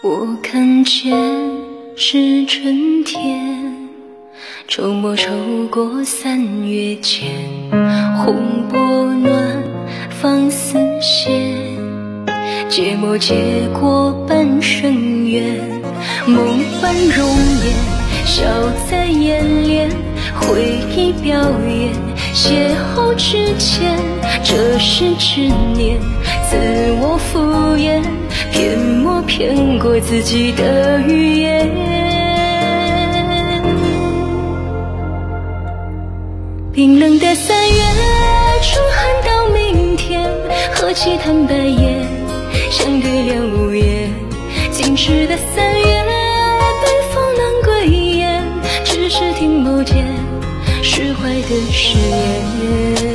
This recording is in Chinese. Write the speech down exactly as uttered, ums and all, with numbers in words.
我看见是春天，筹莫抽过三月间，红波暖放丝线，结莫结过半生缘，梦幻容颜，笑在眼帘，回忆表演，邂逅之前，这是执念，自我敷衍，骗我骗过自己的语言。冰冷的三月，初寒到明天，何其坦白眼，相对两无言。静止的三月，北风难归雁，只是听某间释怀的誓言。